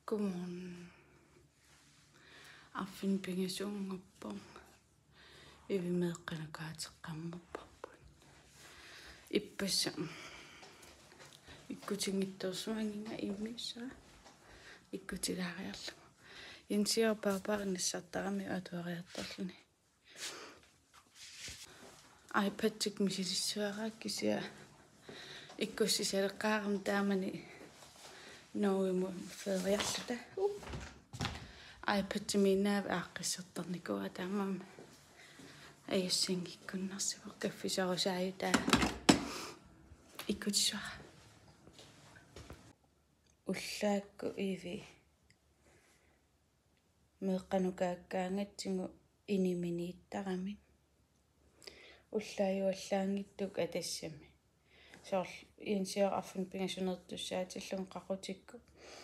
Godmorgen. Affin pingasungappo. Ivi meeqqanakaatiqqammupparput. Ippassa. Ikkutingittorsuanginga immissa. Ikkutilaariarlu. Insior paapaarinnassartarami atuariartorluni. iPad-tik misilissuarakkisia. Ikkussisaleqqaaram taamani Nouimu ferialluta. iPad-timiinnaava aaqqissartarnikua taamam. Ajassingikkunnarsivu kaffisarusaayutaa. Ikkutisuara. Ullaakku ivi. Meeqqanukaakkaangatsingu iniminiittarami. Ullaajuallaangittuk atassami. Soorl insior affin pingasunnertussaatillun qaqutikku.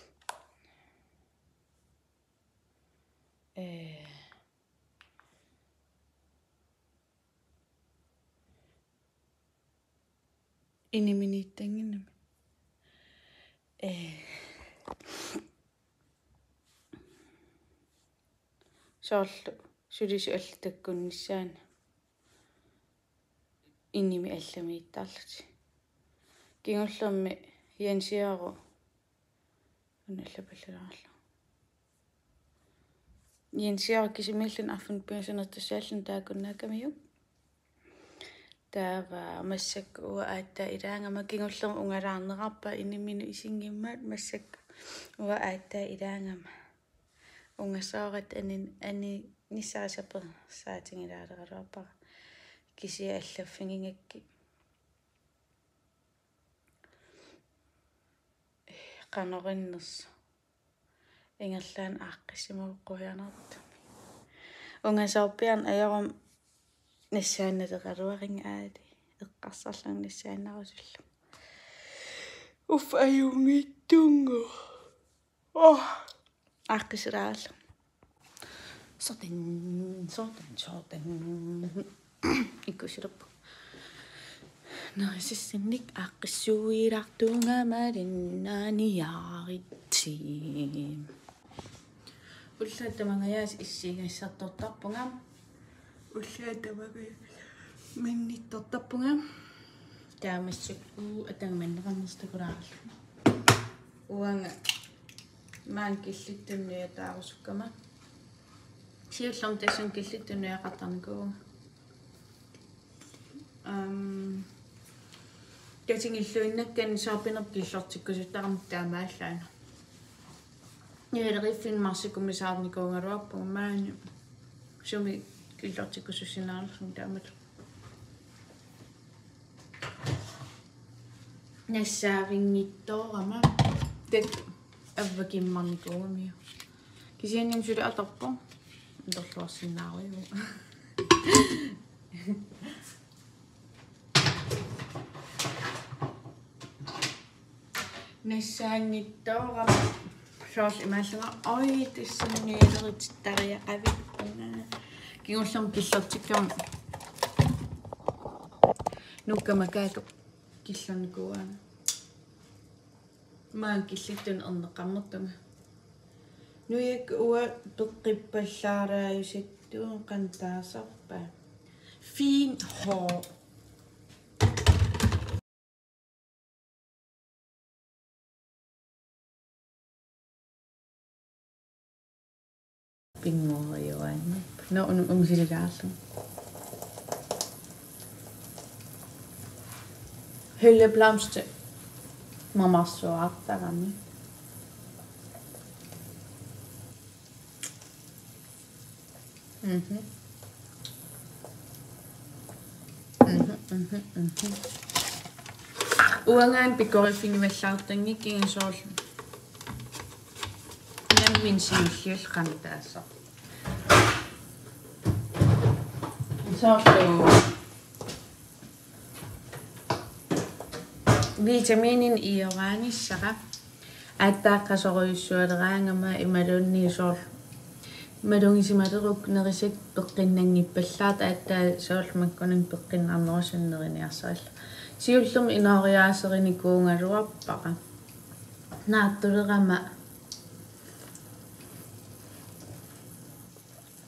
Iniminiittanginnami. Soorl sulisu allitakkunnissaana. Inimi allamiittarluti. Kingullermi Jensiaru unnallapallararlu. Jensiaru kisimillun affin pingasunnertussaallun taakunnaakamiu. Taava massakku ua aattaa ilaangama kingullermi ungalaarnerarpa iniminu isingimmaat massakku ua aattaa ilaangama. Ungasaarat ani nissaasaper saatingilaaleraluarpara. Kisia allaffingingakki. Qanorinners. Ingerlaan aaqqisimagu quyanartami. Ungasaarpian ajorum nassaannateqaluaringa aali. Eqqarsarlang nassaannarusullu. Ajungiittungu. Aaqqisiraarlu. Sorten. Ikkusiluppu. Narsissinnik aaqqissuuilartungamalиннаaniaritsi. Ullaattamagayaas issiigassartortarpungam. Ullaattamagayaas minnittortarpungam. Taamassakku atangamanneqarnerstakulaarlu. Uanga maan killittunniataarusukkama. Siullorm tassun killittunniaqartarnikuunga. Katingilluinnakkan saapinerp killortikkusuttarам taamaallaana. Niileriffin marsikummisaarnikuungaluarpunga maani sumi killortikkusussinaarlum taamat. Nassaavinngittoorama tat avvakimmarnikuungamiu. Kisiannim suli atorpo ndorluarsinnaariu. Nassaangittoorama soorl imaalluga oi tassunniilerittariaqavippunga. Kingullerm killortikkam nukkamakaakap killornikuuanga. Maan killittun erneqarnertunga. Nuyak ua toqqippallaaраajusattuun qantaasarpa. Fin hår. Pinguoriuanni. No umsiligaarlu. Hylleblomster. Mamarsuartarami. Uangaan pikorifingimallaartangik kingisoorlu. Nammin sinulliulqantaassa. Soorlu vitaminin ioraanissaqa aattaaqqasoruissualeraangama imalunni soorlu malungisimaleruk nerisak peqqinnanngippallaat aattaa soorlumakkunan peqqinnarnerusanneriniarsaalla. Siullum inaoriaaseriniikuungaluarpaqa. Naattulerama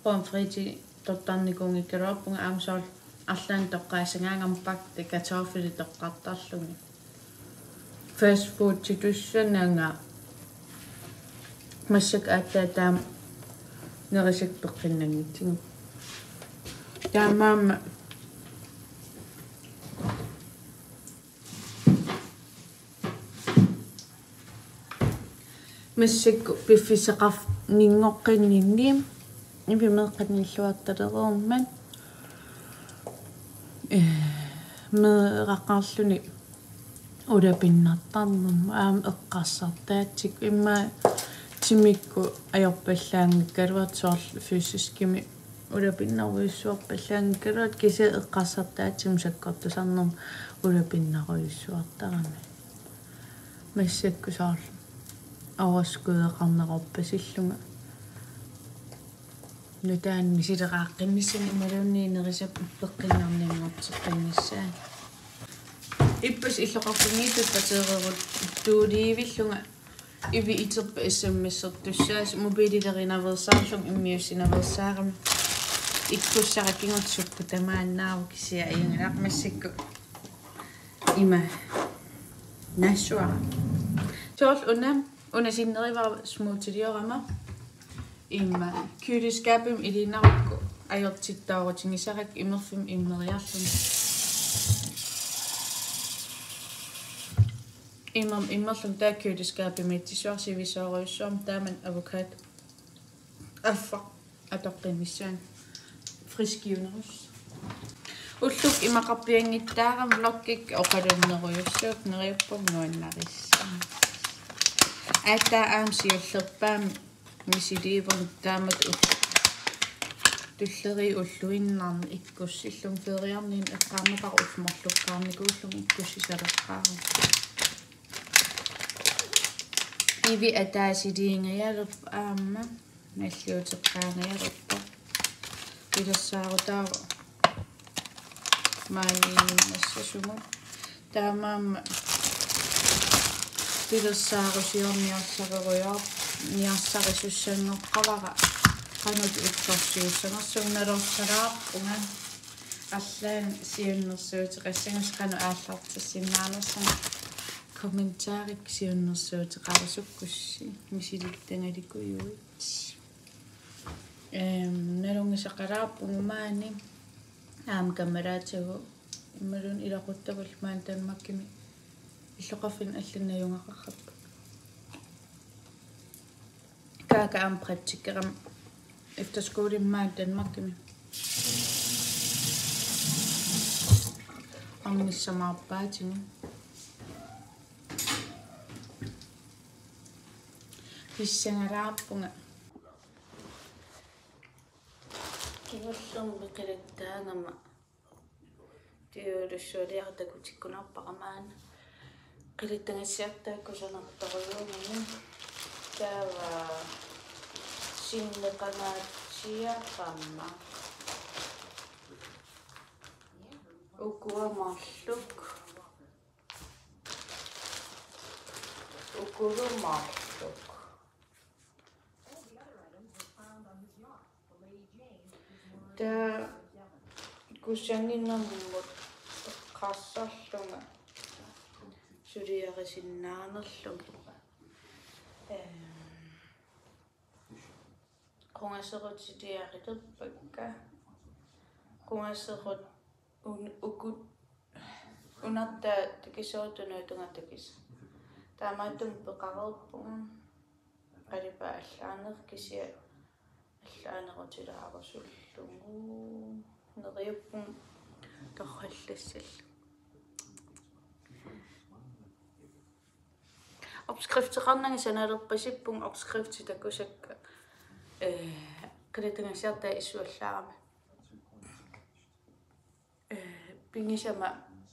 pomfriti tottarnikungikkeruarpunga aamsaul аллаан тоққаасангаангампак картоффели тоққартарлуги fast food титуссанаанга массак ааттаа таам нерисак пеққиннангитсигу таамаама массакку пиффисеқарф нингоққиннинниим ипимеққаниллуарталеруумман меқаққарлуни улапиннартарнум аам эққассартаатсик имма тимикку аёрпаллаангиккалуат соорлу физискими улапиннаруйуссуарпаллаангиккалуат кисе эққассартаатсим саккортусарнерм улапиннаруйуссуартарами массакку соорлу аваскуеқарнеқарпасиллунга нутаан мисилеқааққиннссани ималуунниинерисап пеққиннарнингортеққиннссаа иппас иллоқарфунгиитут патерерут тууливиллунга иви итерпа смсертуссаас мобилилеринаверсаарлум иммиуссинаверсаарами иккуссаракингутсукку тамааннаару кисиа ингилаақмассакку има нассуа тоол унасиннеривара смуутилиорама имма кюлискапим илинарукку ajortittaarutingisarак immerfim immeriarlum immerlum taakkuuliskaapimiitsisuarsivisooruissuam taaman avocado affa atoqqimissaan friskiunerus ulluk imaqarpiangittaaram vloggik oqalunneruyussuuk neriuppum nuannarissa aataa aamsiullerpaam misiliivun taamat tulleri ulluinnarni ikkussillum feriarnin eqqaarnaqar ullmorlukkaarnikuullum ikkussisaleqqaaru ivi ataasiliingayalup aamma nalluuteqqaangajaluppa ilassaarutaa maaniinnassasumu taamaamma ilassaarusiorniarsareruyaa niarsarisussangoqqavara qanut uttorsiussangersuunalorsalaapunga аллаан сиуннэрсуутеқассагас қану ааллартассиннаалерсана комментаарик сиуннэрсуутеқарасуккусси мисилиттангаликуйуит налунгисақалаарпунгумаани аам камераатагу ималун илақуттавал маан таммаккими иллоқарфин алланнаюнгақарраппа кака аам практикерам efterskolen maан Danmarkimi аммиссамаарпаатигу писсангалаарпунга киваллум пеқилаттаагама тиулуссуалиартаку тиккунарпақамаана қилиттангассиартааккусанарторюумани таава синнеқанаатсиақамма укуамарлук та кусангиннэрмут эққарсарлунга сулиарисиннаанерлуг qungasserutitiarilerpakka qungasserut ukut unarta tikisuutunuutunga takis taamaatum peqareerpunga qalipa allaaner kisia allaanerutilaarasullugu neriuppum torrallassall opskrifteqarnanga sanalerpasippung opskrifti takusakka qilitangassiarta issuallaarama pingisama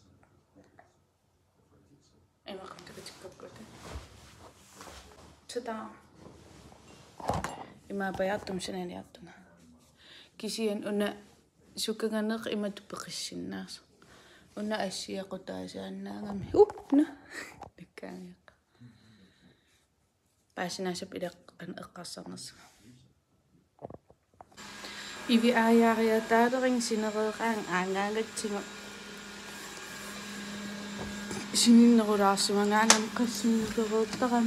imaqamtakatikkakkuta tada imaapajartum sananiartuna kisian una sukkanganeq imatu peqissinnaas una assiaqutaasaannaangami na nakkaangiq paasinaasap ilaq an eqqarsarnersa Ivi aajariataatering sinereeqaang aangaangatsinga sininnerulaarsumangaangam qassinneruuttaram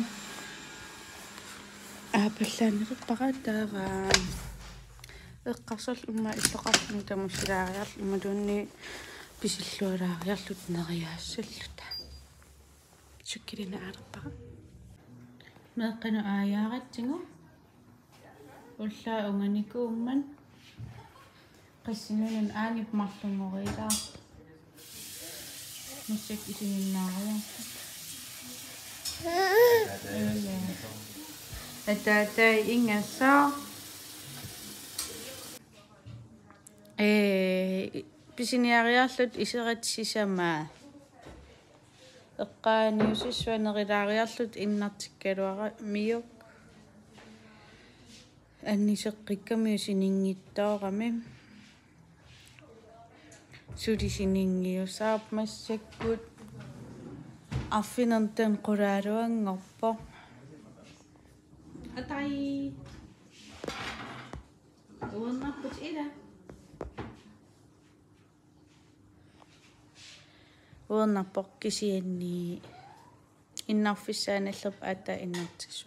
aapallaanerpaqataavaa eqqarsal umma illoqarluni tamussilaariarlu ummaluunni pisillualaariarlut neriaassalluta sukkilina aalerpaqa meeqqanu aajaaratsingu уллаа унганикуумман qassinunan aangip marlungoriilaa mussак исининнаариа атаатай ингассаа писиниариарлут исератсисамаа эққааниусиссуанерилаариарлут иннартиккалуара миук аннисеққикками синингиттоорами сулисинингиусаап массаккут аффинертен qulaaluanngorpo атай уаннарпут ила уаннарпоқ кисианни иннарфиссааналлерп ата иннартиссу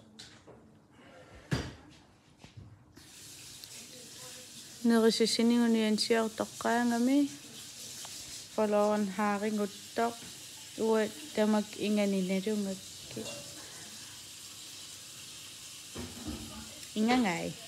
nerisissininguniansiortoqqaangami followern haaringuttoq uwa tamak inganinalungakki ingangai